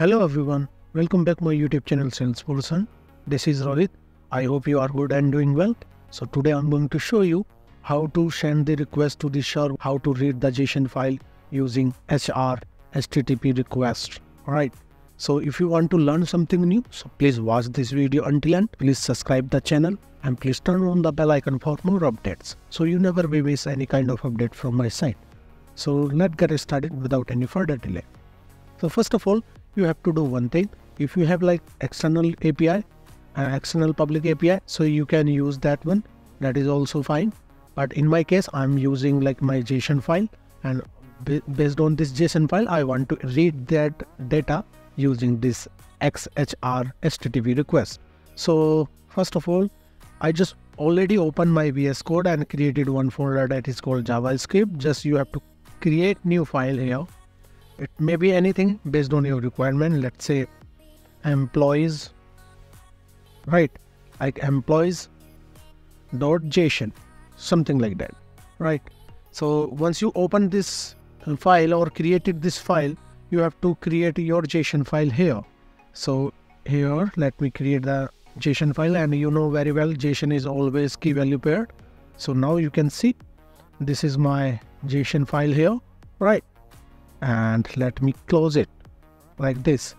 Hello everyone, welcome back my YouTube channel Salesforce. This is Rohit. I hope you are good and doing well. So today I'm going to show you how to send the request to the server, how to read the JSON file using HTTP_request. Alright, so if you want to learn something new, so please watch this video until end. Please subscribe the channel and please turn on the bell icon for more updates, so you never will miss any kind of update from my side. So let's get started without any further delay. So first of all, you have to do one thing. If you have like external API, external public API, so you can use that one. That is also fine. But in my case, I'm using like my JSON file, and based on this JSON file, I want to read that data using this XHR HTTP request. So first of all, I just already opened my VS Code and created one folder that is called Javascript. Just you have to create new file here. It may be anything based on your requirement. Let's say employees, right? Like employees.json, something like that, right? So once you open this file or created this file, you have to create your JSON file here. So here, let me create the JSON file, and you know very well JSON is always key value paired. So now you can see this is my JSON file here, right? And let me close it like this.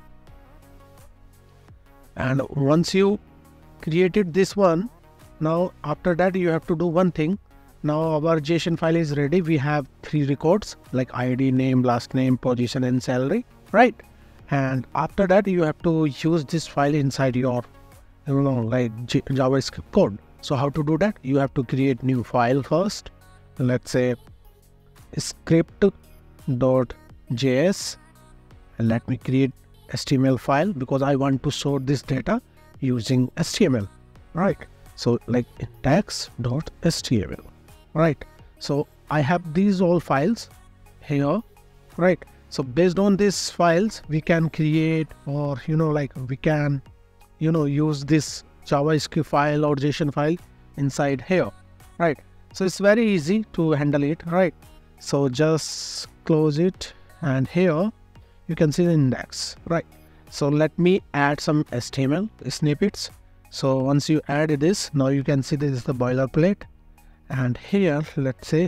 And once you created this one, now after that you have to do one thing. Now our JSON file is ready. We have 3 records like ID, name, last name, position and salary, right? And after that you have to use this file inside your JavaScript code. So how to do that? You have to create new file first. Let's say script.js, and let me create HTML file because I want to sort this data using HTML, right? So like index.html, right? So I have these all files here, right? So based on these files, we can create, or we can use this JavaScript file or JSON file inside here, right? So it's very easy to handle it, right? So just close it, and here you can see the index, right? So let me add some HTML snippets. So once you add this, now you can see this is the boilerplate, and here let's say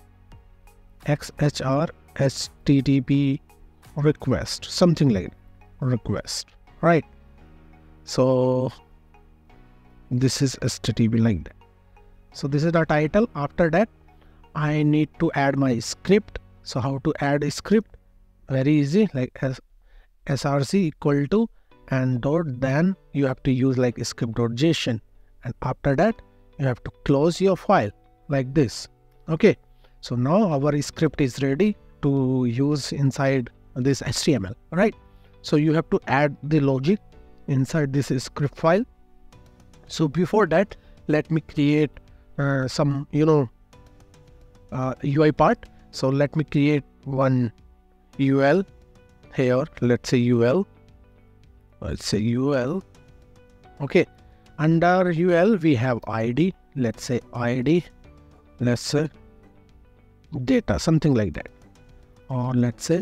XHR HTTP request, something like request, right? So this is HTTP like that. So this is the title. After that, I need to add my script. So how to add a script? Very easy, like src equal to and dot, then you have to use like script.json, and after that you have to close your file like this. Okay, so now our script is ready to use inside this HTML, right? So you have to add the logic inside this script file. So before that, let me create some UI part. So let me create one UL here. Let's say UL. Okay, under UL we have ID. Let's say ID. Let's say data, something like that, or let's say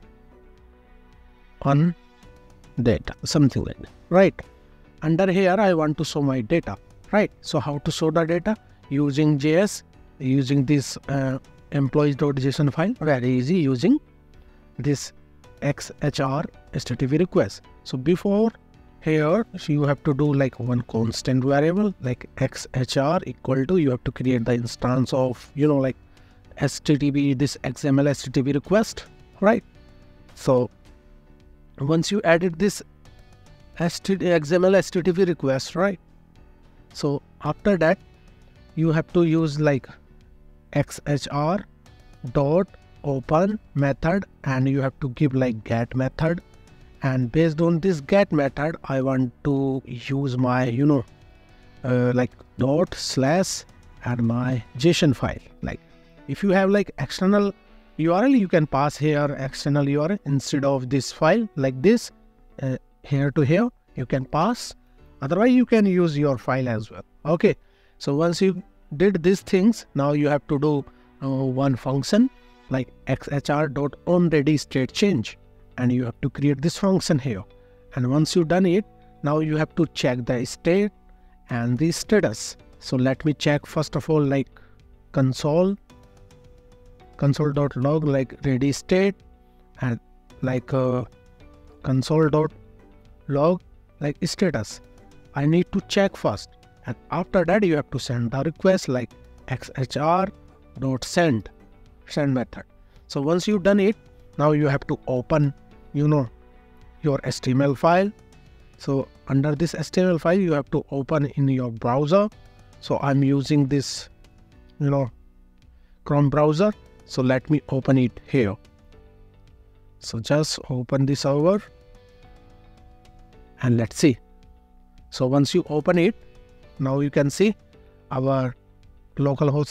on data, something like that, right? Under here I want to show my data, right? So how to show the data? Using JS, using this employees.json file. Very easy, using this XHR HTTP request. So before here, so you have to do like one constant variable like XHR equal to, you have to create the instance of like HTTP, this XML HTTP request, right? So once you added this XML HTTP request, right? So after that you have to use like XHR dot open method, and you have to give like get method, and based on this get method I want to use my like dot slash and my JSON file. Like if you have like external URL, you can pass here external URL instead of this file like this, here to here you can pass, otherwise you can use your file as well. Okay, so once you did these things, now you have to do one function like xhr.onReadyStateChange. and you have to create this function here. And once you've done it, now you have to check the state and the status. So let me check first of all like console.log like ready state, and like console.log like status. I need to check first, and after that you have to send the request like xhr.send method. So once you've done it, now you have to open your HTML file. So under this HTML file you have to open in your browser. So I'm using this Chrome browser, so let me open it here. So just open this over and let's see. So once you open it, now you can see our localhost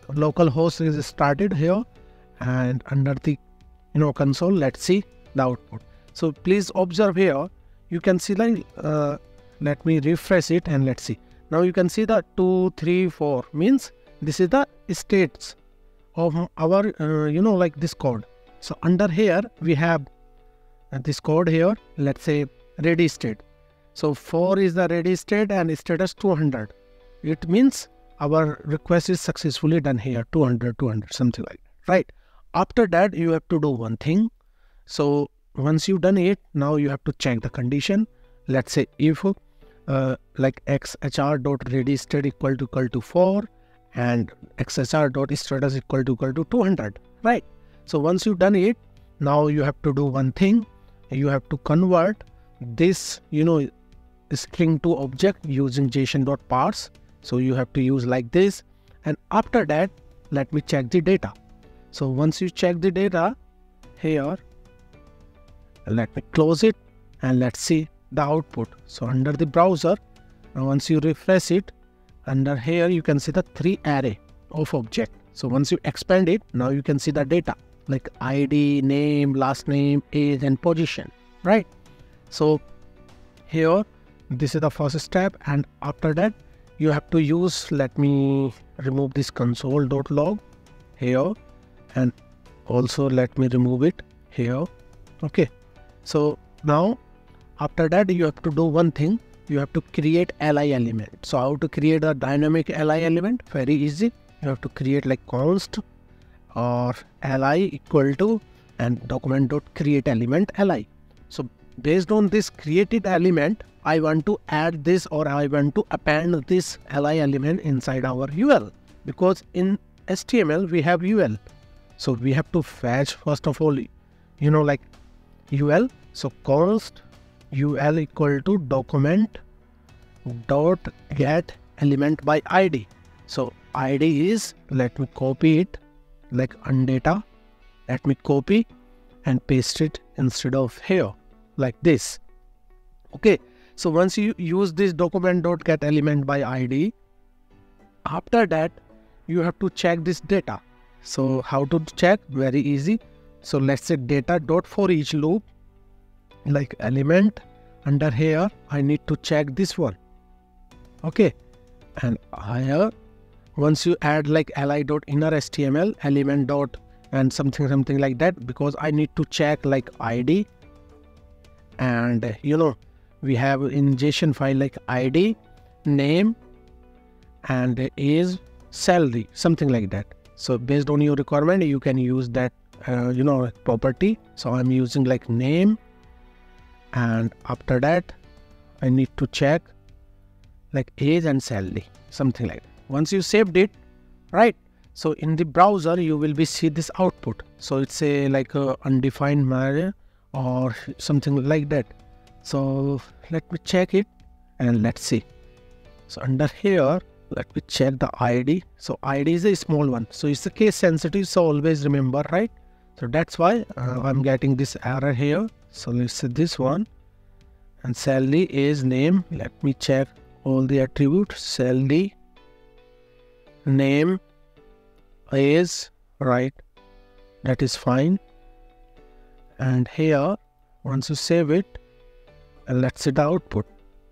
is started here, and under the console, let's see the output. So please observe here, you can see like let me refresh it and let's see. Now you can see the 2, 3, 4 means this is the states of our like this code. So under here we have this code here, let's say ready state. So 4 is the ready state and status 200. It means our request is successfully done here, 200 something like that, right? After that you have to do one thing. So once you've done it, now you have to check the condition. Let's say if like xhr.ready state equal to 4 and xhr.status equal to 200, right? So once you've done it, now you have to do one thing. You have to convert this string to object using JSON.parse. So you have to use like this, and after that let me check the data. So once you check the data here, let me close it and let's see the output. So under the browser, once you refresh it, under here you can see the 3 array of object. So once you expand it, now you can see the data like ID, name, last name, age and position, right? So here this is the first step, and after that you have to use, let me remove this console.log here, and also let me remove it here. Okay, so now after that you have to do one thing. You have to create li element. So how to create a dynamic li element? Very easy. You have to create like const or li equal to and document.create element li. So based on this created element, I want to add this or I want to append this li element inside our UL, because in HTML we have UL. So we have to fetch first of all like UL. So const UL equal to document dot get element by ID. So ID is, let me copy it like undata, let me copy and paste it instead of here like this. Okay, so once you use this document dot get element by ID, after that you have to check this data. So how to check? Very easy. So let's say data dot for each loop like element. Under here I need to check this one. Okay, and here once you add like li.inner HTML element dot and something like that, because I need to check like ID, and we have in JSON file like ID, name and age, salary, something like that. So based on your requirement you can use that property. So I'm using like name, and after that I need to check like age and salary, something like that. Once you saved it, right, so in the browser you will be see this output. So it's a like a undefined malware or something like that. So let me check it and let's see. So under here let me check the ID. So ID is a small one, so it's a case sensitive, so always remember, right? So that's why I'm getting this error here. So let's say this one, and salary is name. Let me check all the attributes. Salary, name, is right, that is fine. And here once you save it, and let's see the output.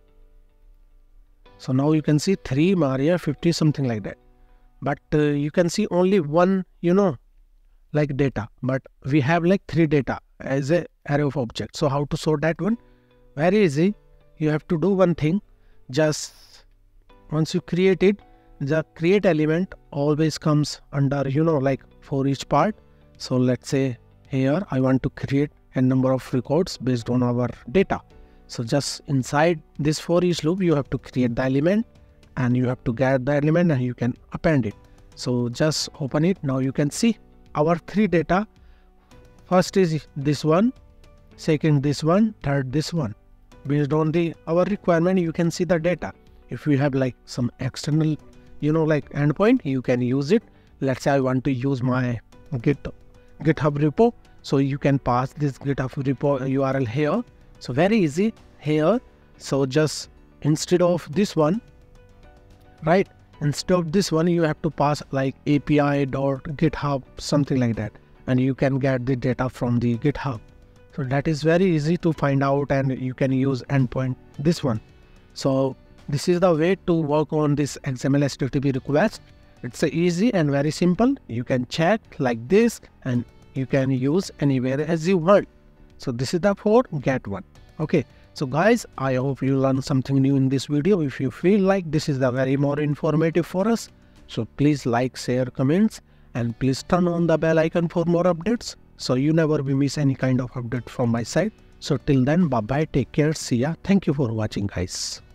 So now you can see 3 Maria 50 something like that, but you can see only one like data, but we have like 3 data as a array of objects. So how to sort that one? Very easy. You have to do one thing. Just once you create it, the create element always comes under, like for each part. So let's say here I want to create a number of records based on our data. So just inside this for each loop, you have to create the element and you have to get the element and you can append it. So just open it. Now you can see our 3 data. First is this one, second this one, third this one. Based on our requirement, you can see the data. If you have like some external, like endpoint, you can use it. Let's say I want to use my GitHub repo. So you can pass this GitHub repo URL here. So very easy here. So just instead of this one, right? Instead of this one, you have to pass like api.github, something like that. And you can get the data from the GitHub. So that is very easy to find out, and you can use endpoint this one. So this is the way to work on this XML HTTP request. It's easy and very simple. You can check like this and you can use anywhere as you want. So this is the for get one. Okay. So guys, I hope you learned something new in this video. If you feel like this is the very more informative for us, so please like, share, comments, and please turn on the bell icon for more updates, so you never miss any kind of update from my side. So till then, bye bye, take care, see ya. Thank you for watching guys.